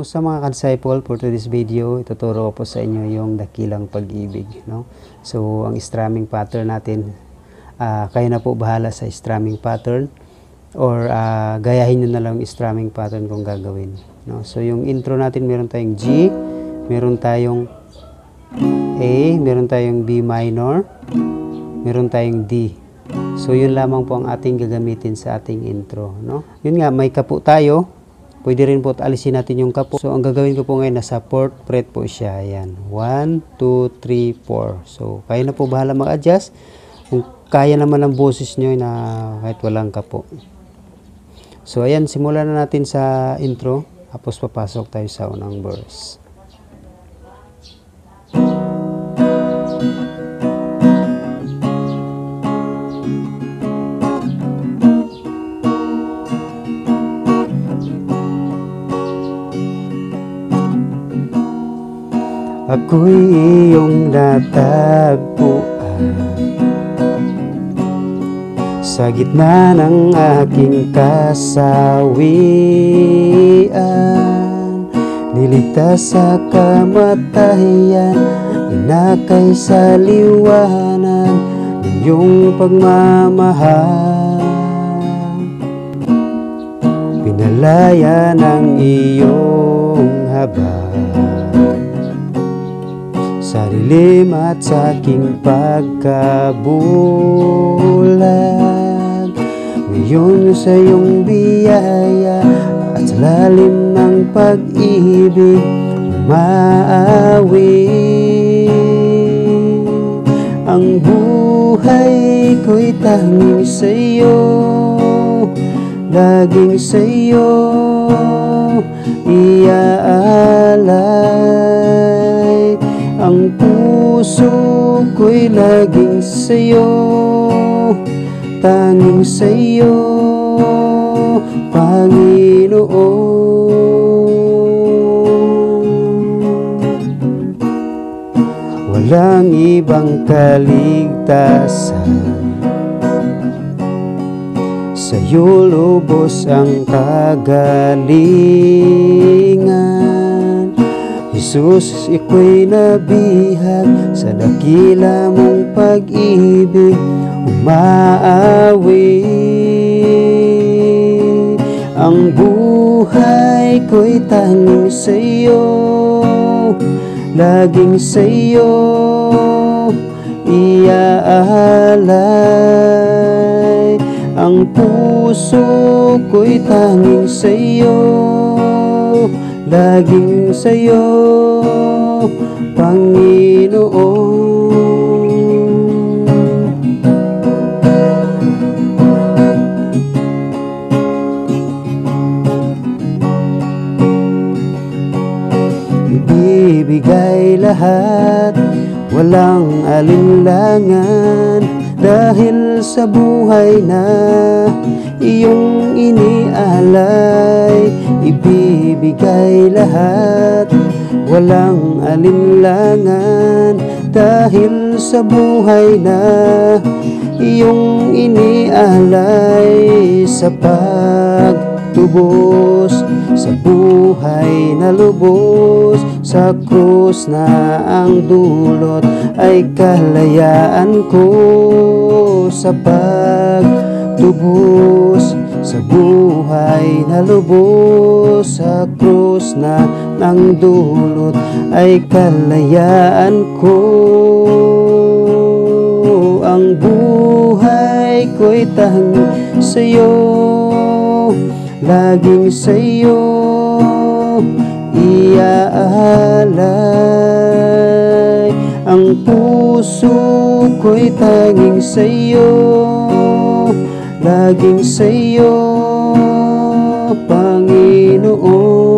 Kumusta mga ka-disciple? For today's video, ituturo ko po sa inyo yung dakilang pag-ibig, no? So, ang strumming pattern natin, kayo na po bahala sa strumming pattern or gayahin nyo na lang yung strumming pattern kung gagawin, no? So, yung intro natin, meron tayong G, meron tayong A, meron tayong B minor, meron tayong D. So, yun lamang po ang ating gagamitin sa ating intro, no? Yun nga, may kapo tayo. Pwede rin po alisin natin yung kapo. So, ang gagawin ko po ngayon, nasa 4th fret po siya. Ayan. 1, 2, 3, 4. So, kayo na po bahala mag-adjust. Kung kaya naman ang boses nyo na kahit walang kapo. So, ayan. Simulan na natin sa intro. Tapos, papasok tayo sa unang verse. Ako'y iyong natagpuan sa gitna ng aking kasawian. Niligtas sa kamatayan, inakay sa liwanag ng iyong pagmamahal. Pinalaya ng iyong habag sa dilim at sa aking pagkabulag. Ngayon sa iyong biyaya at sa lalim ng pag-ibig maawi. Ang buhay ko'y tanging sa iyo, laging sa iyo iaalay. Ang puso ko'y laging sa'yo, tanging sa'yo, Panginoon. Walang ibang kaligtasan, sa'yo lubos ang kagalingan. Jesus, iko'y nabihag sa dakila mong pag-ibig, umaawi. Ang buhay ko'y tanging sa iyo, laging sa iyo iaalay. Ang puso ko'y tanging sa iyo, laging sa iyo, Panginoon. Ibibigay lahat, walang alinlangan, dahil sa buhay na iyong inialay. Ibibigay lahat, walang alinlangan, dahil sa buhay na iyong inialay. Sa pagtubos, sa buhay na lubos, sa krus na ang dulot ay kalayaan ko. Sa pagtubos, sa buhay na lubos, sa krus na ang dulot ay kalayaan ko. Ang buhay ko'y tanging sa iyo, laging sa iyo iaalay. Ang puso ko'y tanging sa iyo, laging sa iyo, Panginoon.